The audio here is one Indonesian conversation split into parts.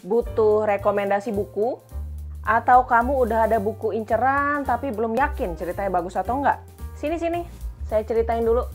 Butuh rekomendasi buku? Atau kamu udah ada buku inceran tapi belum yakin ceritanya bagus atau enggak? Sini, saya ceritain dulu.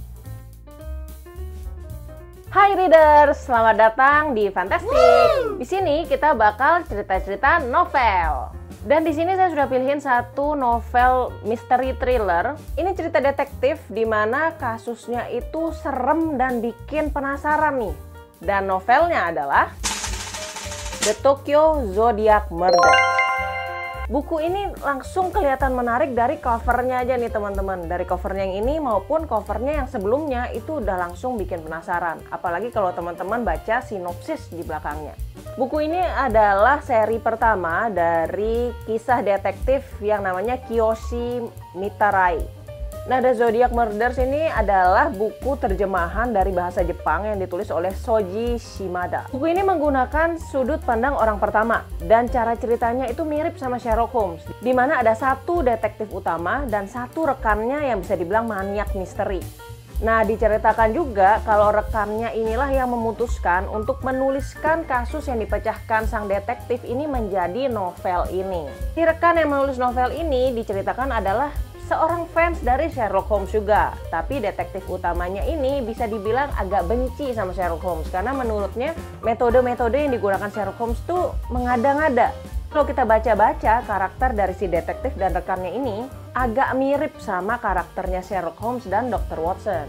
Hai readers, selamat datang di Fantastic. Di sini kita bakal cerita-cerita novel. Dan di sini saya sudah pilihin satu novel mystery thriller. Ini cerita detektif di mana kasusnya itu serem dan bikin penasaran nih. Dan novelnya adalah The Tokyo Zodiac Murder. Buku ini langsung kelihatan menarik dari covernya aja nih teman-teman. Dari covernya yang ini maupun covernya yang sebelumnya itu udah langsung bikin penasaran. Apalagi kalau teman-teman baca sinopsis di belakangnya. Buku ini adalah seri pertama dari kisah detektif yang namanya Kiyoshi Mitarai. Nah, The Zodiac Murders ini adalah buku terjemahan dari bahasa Jepang yang ditulis oleh Shoji Shimada. Buku ini menggunakan sudut pandang orang pertama dan cara ceritanya itu mirip sama Sherlock Holmes, di mana ada satu detektif utama dan satu rekannya yang bisa dibilang maniak misteri. Nah, diceritakan juga kalau rekannya inilah yang memutuskan untuk menuliskan kasus yang dipecahkan sang detektif ini menjadi novel ini. Si rekan yang menulis novel ini diceritakan adalah seorang fans dari Sherlock Holmes juga. Tapi detektif utamanya ini bisa dibilang agak benci sama Sherlock Holmes karena menurutnya metode-metode yang digunakan Sherlock Holmes tuh mengada-ngada. Kalau kita baca-baca karakter dari si detektif dan rekannya ini agak mirip sama karakternya Sherlock Holmes dan Dr. Watson.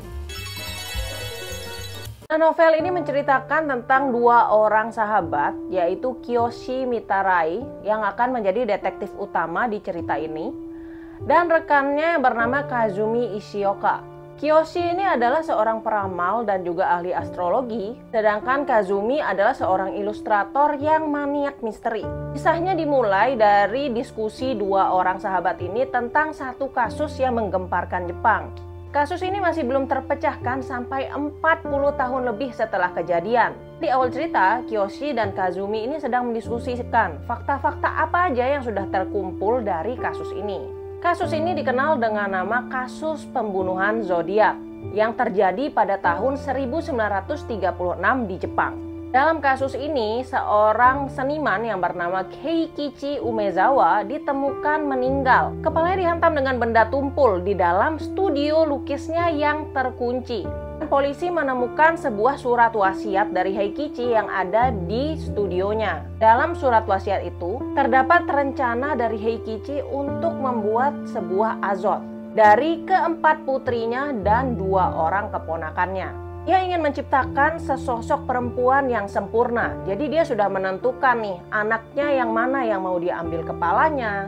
Nah, novel ini menceritakan tentang dua orang sahabat, yaitu Kiyoshi Mitarai yang akan menjadi detektif utama di cerita ini, dan rekannya bernama Kazumi Ishioka. Kiyoshi ini adalah seorang peramal dan juga ahli astrologi, sedangkan Kazumi adalah seorang ilustrator yang maniak misteri. Kisahnya dimulai dari diskusi dua orang sahabat ini tentang satu kasus yang menggemparkan Jepang. Kasus ini masih belum terpecahkan sampai 40 tahun lebih setelah kejadian. Di awal cerita, Kiyoshi dan Kazumi ini sedang mendiskusikan fakta-fakta apa aja yang sudah terkumpul dari kasus ini. Kasus ini dikenal dengan nama kasus pembunuhan zodiak yang terjadi pada tahun 1936 di Jepang. Dalam kasus ini, seorang seniman yang bernama Keikichi Umezawa ditemukan meninggal. Kepalanya dihantam dengan benda tumpul di dalam studio lukisnya yang terkunci. Polisi menemukan sebuah surat wasiat dari Heikichi yang ada di studionya. Dalam surat wasiat itu, terdapat rencana dari Heikichi untuk membuat sebuah azot dari keempat putrinya dan dua orang keponakannya. Ia ingin menciptakan sesosok perempuan yang sempurna. Jadi dia sudah menentukan nih anaknya yang mana yang mau diambil kepalanya,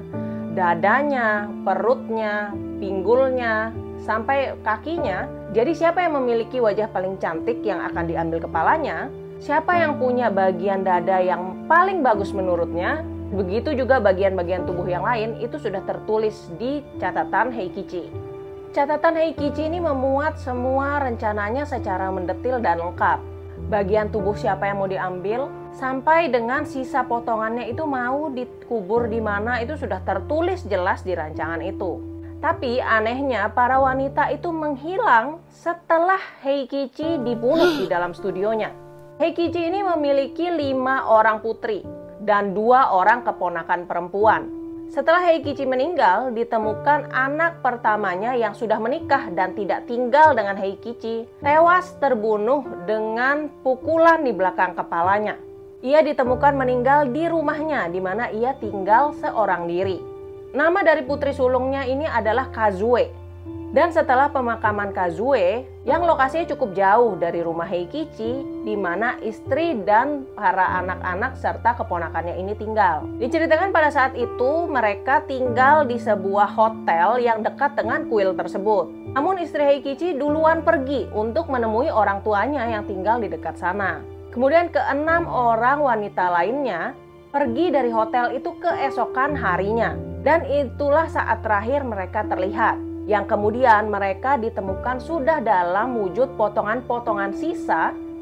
dadanya, perutnya, pinggulnya, sampai kakinya. Jadi siapa yang memiliki wajah paling cantik yang akan diambil kepalanya, siapa yang punya bagian dada yang paling bagus menurutnya, begitu juga bagian-bagian tubuh yang lain itu sudah tertulis di catatan Heikichi. Catatan Heikichi ini memuat semua rencananya secara mendetil dan lengkap. Bagian tubuh siapa yang mau diambil, sampai dengan sisa potongannya itu mau dikubur di mana itu sudah tertulis jelas di rancangan itu. Tapi anehnya para wanita itu menghilang setelah Heikichi dibunuh di dalam studionya. Heikichi ini memiliki 5 orang putri dan 2 orang keponakan perempuan. Setelah Heikichi meninggal, ditemukan anak pertamanya yang sudah menikah dan tidak tinggal dengan Heikichi tewas terbunuh dengan pukulan di belakang kepalanya. Ia ditemukan meninggal di rumahnya di mana ia tinggal seorang diri. Nama dari putri sulungnya ini adalah Kazue. Dan setelah pemakaman Kazue, yang lokasinya cukup jauh dari rumah Heikichi, di mana istri dan para anak-anak serta keponakannya ini tinggal. Diceritakan pada saat itu mereka tinggal di sebuah hotel yang dekat dengan kuil tersebut. Namun istri Heikichi duluan pergi untuk menemui orang tuanya yang tinggal di dekat sana. Kemudian ke-6 orang wanita lainnya pergi dari hotel itu keesokan harinya. Dan itulah saat terakhir mereka terlihat. Yang kemudian mereka ditemukan sudah dalam wujud potongan-potongan sisa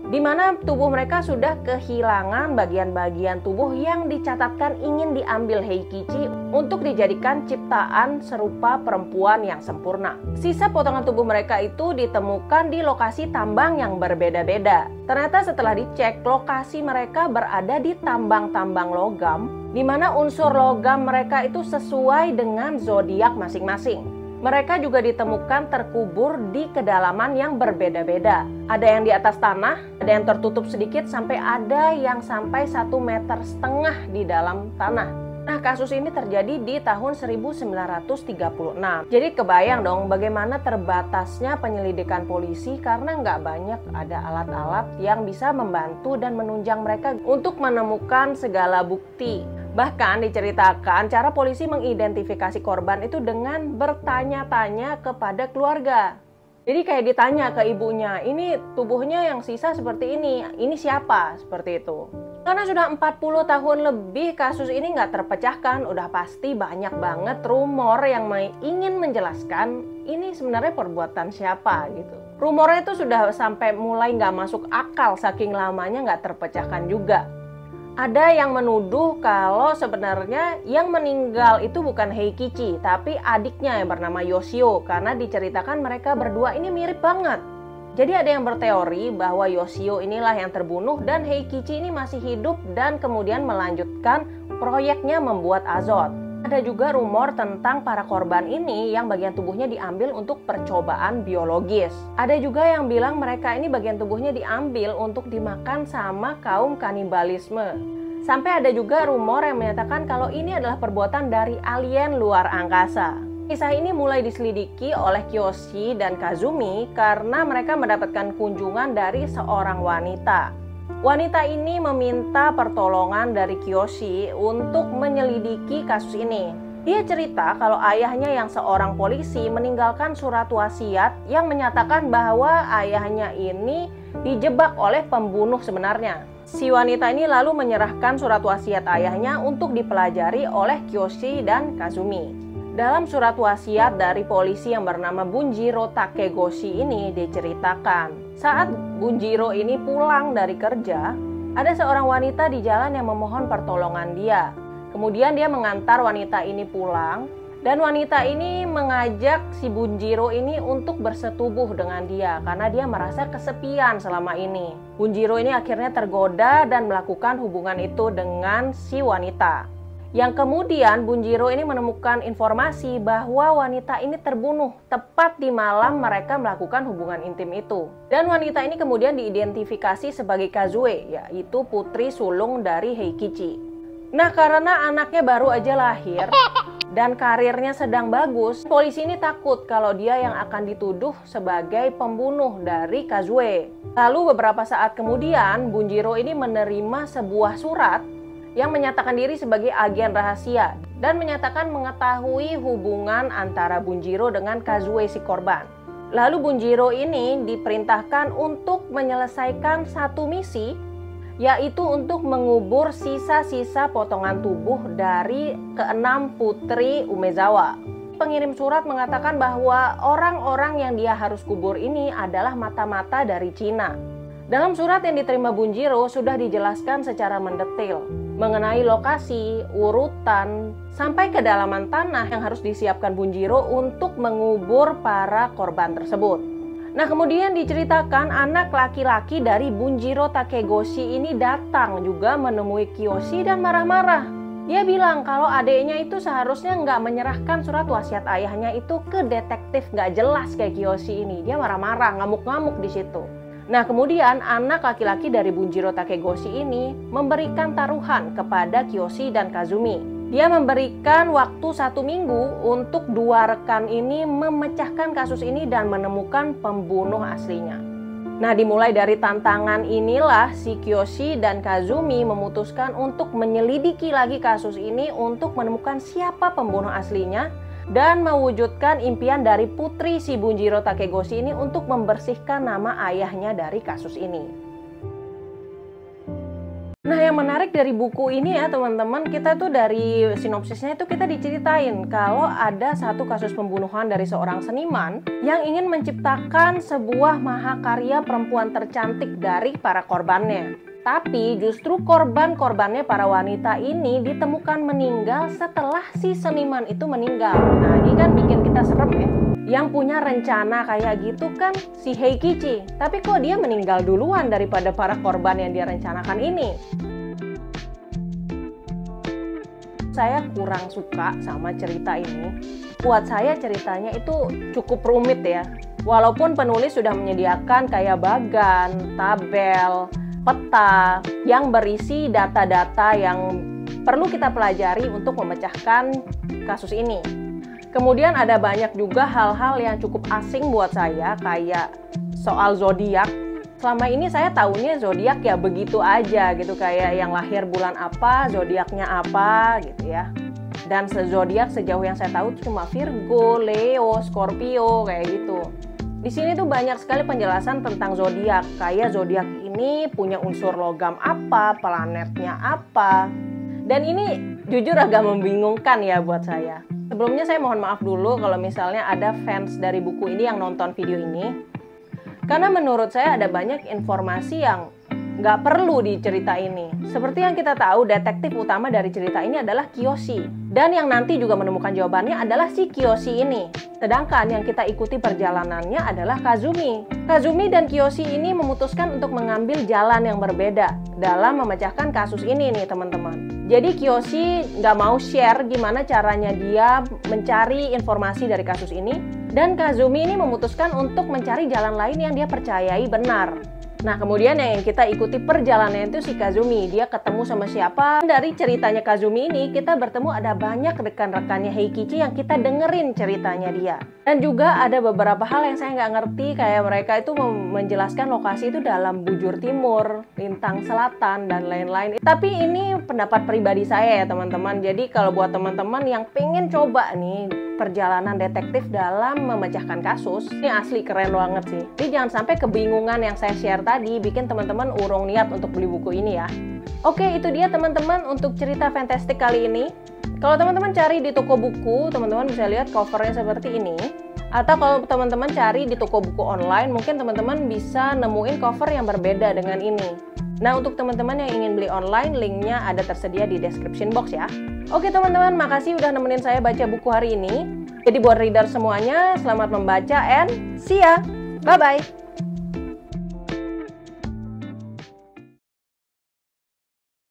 di mana tubuh mereka sudah kehilangan bagian-bagian tubuh yang dicatatkan ingin diambil Heikichi untuk dijadikan ciptaan serupa perempuan yang sempurna. Sisa potongan tubuh mereka itu ditemukan di lokasi tambang yang berbeda-beda. Ternyata setelah dicek, lokasi mereka berada di tambang-tambang logam, di mana unsur logam mereka itu sesuai dengan zodiak masing-masing. Mereka juga ditemukan terkubur di kedalaman yang berbeda-beda. Ada yang di atas tanah, ada yang tertutup sedikit, sampai ada yang sampai 1,5 meter di dalam tanah. Nah, kasus ini terjadi di tahun 1936. Jadi kebayang dong bagaimana terbatasnya penyelidikan polisi karena nggak banyak ada alat-alat yang bisa membantu dan menunjang mereka untuk menemukan segala bukti. Bahkan diceritakan cara polisi mengidentifikasi korban itu dengan bertanya-tanya kepada keluarga. Jadi kayak ditanya ke ibunya, ini tubuhnya yang sisa seperti ini siapa? Seperti itu. Karena sudah 40 tahun lebih kasus ini nggak terpecahkan, udah pasti banyak banget rumor yang ingin menjelaskan ini sebenarnya perbuatan siapa gitu. Rumornya itu sudah sampai mulai nggak masuk akal saking lamanya nggak terpecahkan juga. Ada yang menuduh kalau sebenarnya yang meninggal itu bukan Heikichi, tapi adiknya yang bernama Yoshio, karena diceritakan mereka berdua ini mirip banget. Jadi ada yang berteori bahwa Yoshio inilah yang terbunuh dan Heikichi ini masih hidup dan kemudian melanjutkan proyeknya membuat azot. Ada juga rumor tentang para korban ini yang bagian tubuhnya diambil untuk percobaan biologis. Ada juga yang bilang mereka ini bagian tubuhnya diambil untuk dimakan sama kaum kanibalisme. Sampai ada juga rumor yang menyatakan kalau ini adalah perbuatan dari alien luar angkasa. Kisah ini mulai diselidiki oleh Kiyoshi dan Kazumi karena mereka mendapatkan kunjungan dari seorang wanita. Wanita ini meminta pertolongan dari Kiyoshi untuk menyelidiki kasus ini. Dia cerita kalau ayahnya yang seorang polisi meninggalkan surat wasiat yang menyatakan bahwa ayahnya ini dijebak oleh pembunuh sebenarnya. Si wanita ini lalu menyerahkan surat wasiat ayahnya untuk dipelajari oleh Kiyoshi dan Kazumi. Dalam surat wasiat dari polisi yang bernama Bunjiro Takegoshi ini diceritakan, saat Bunjiro ini pulang dari kerja, ada seorang wanita di jalan yang memohon pertolongan dia. Kemudian dia mengantar wanita ini pulang, dan wanita ini mengajak si Bunjiro ini untuk bersetubuh dengan dia karena dia merasa kesepian selama ini. Bunjiro ini akhirnya tergoda dan melakukan hubungan itu dengan si wanita. Yang kemudian Bunjiro ini menemukan informasi bahwa wanita ini terbunuh tepat di malam mereka melakukan hubungan intim itu. Dan wanita ini kemudian diidentifikasi sebagai Kazue, yaitu putri sulung dari Heikichi. Nah, karena anaknya baru aja lahir dan karirnya sedang bagus, polisi ini takut kalau dia yang akan dituduh sebagai pembunuh dari Kazue. Lalu beberapa saat kemudian Bunjiro ini menerima sebuah surat yang menyatakan diri sebagai agen rahasia dan menyatakan mengetahui hubungan antara Bunjiro dengan Kazue si korban. Lalu Bunjiro ini diperintahkan untuk menyelesaikan satu misi, yaitu untuk mengubur sisa-sisa potongan tubuh dari keenam putri Umezawa. Pengirim surat mengatakan bahwa orang-orang yang dia harus kubur ini adalah mata-mata dari Cina. Dalam surat yang diterima Bunjiro sudah dijelaskan secara mendetail mengenai lokasi, urutan, sampai kedalaman tanah yang harus disiapkan Bunjiro untuk mengubur para korban tersebut. Nah, kemudian diceritakan anak laki-laki dari Bunjiro Takegoshi ini datang juga menemui Kiyoshi dan marah-marah. Dia bilang kalau adiknya itu seharusnya nggak menyerahkan surat wasiat ayahnya itu ke detektif nggak jelas kayak Kiyoshi ini. Dia marah-marah, ngamuk-ngamuk di situ. Nah, kemudian anak laki-laki dari Bunjiro Takegoshi ini memberikan taruhan kepada Kiyoshi dan Kazumi. Dia memberikan waktu 1 minggu untuk dua rekan ini memecahkan kasus ini dan menemukan pembunuh aslinya. Nah, dimulai dari tantangan inilah si Kiyoshi dan Kazumi memutuskan untuk menyelidiki lagi kasus ini untuk menemukan siapa pembunuh aslinya dan mewujudkan impian dari putri si Bunjiro Takegoshi ini untuk membersihkan nama ayahnya dari kasus ini. Nah, yang menarik dari buku ini ya teman-teman, kita tuh dari sinopsisnya itu kita diceritain kalau ada satu kasus pembunuhan dari seorang seniman yang ingin menciptakan sebuah mahakarya perempuan tercantik dari para korbannya. Tapi justru korban-korbannya para wanita ini ditemukan meninggal setelah si seniman itu meninggal. Nah, ini kan bikin kita serem ya. Yang punya rencana kayak gitu kan si Heikichi. Tapi kok dia meninggal duluan daripada para korban yang dia rencanakan ini? Saya kurang suka sama cerita ini. Buat saya ceritanya itu cukup rumit ya. Walaupun penulis sudah menyediakan kayak bagan, tabel, peta yang berisi data-data yang perlu kita pelajari untuk memecahkan kasus ini. Kemudian ada banyak juga hal-hal yang cukup asing buat saya, kayak soal zodiak. Selama ini saya tahunya zodiak ya begitu aja gitu, kayak yang lahir bulan apa, zodiaknya apa gitu ya. Dan zodiak sejauh yang saya tahu cuma Virgo, Leo, Scorpio kayak gitu. Di sini tuh banyak sekali penjelasan tentang zodiak, kayak zodiak ini punya unsur logam apa, planetnya apa. Dan ini jujur agak membingungkan ya buat saya. Sebelumnya saya mohon maaf dulu kalau misalnya ada fans dari buku ini yang nonton video ini. Karena menurut saya ada banyak informasi yang nggak perlu di cerita ini. Seperti yang kita tahu, detektif utama dari cerita ini adalah Kiyoshi. Dan yang nanti juga menemukan jawabannya adalah si Kiyoshi ini. Sedangkan yang kita ikuti perjalanannya adalah Kazumi. Kazumi dan Kiyoshi ini memutuskan untuk mengambil jalan yang berbeda dalam memecahkan kasus ini nih teman-teman. Jadi Kiyoshi nggak mau share gimana caranya dia mencari informasi dari kasus ini. Dan Kazumi ini memutuskan untuk mencari jalan lain yang dia percayai benar. Nah, kemudian yang kita ikuti perjalanannya itu si Kazumi. Dia ketemu sama siapa? Dari ceritanya Kazumi ini, kita bertemu ada banyak rekan-rekannya Heikichi yang kita dengerin ceritanya dia. Dan juga ada beberapa hal yang saya nggak ngerti, kayak mereka itu menjelaskan lokasi itu dalam bujur timur, lintang selatan, dan lain-lain. Tapi ini pendapat pribadi saya ya teman-teman. Jadi kalau buat teman-teman yang pengen coba nih perjalanan detektif dalam memecahkan kasus, ini asli keren banget sih. Jadi jangan sampai kebingungan yang saya share tadi bikin teman-teman urung niat untuk beli buku ini ya. Oke, itu dia teman-teman untuk cerita fantastik kali ini. Kalau teman-teman cari di toko buku, teman-teman bisa lihat covernya seperti ini. Atau kalau teman-teman cari di toko buku online, mungkin teman-teman bisa nemuin cover yang berbeda dengan ini. Nah, untuk teman-teman yang ingin beli online, linknya ada tersedia di description box ya. Oke teman-teman, makasih udah nemenin saya baca buku hari ini. Jadi buat reader semuanya, selamat membaca and see ya! Bye-bye!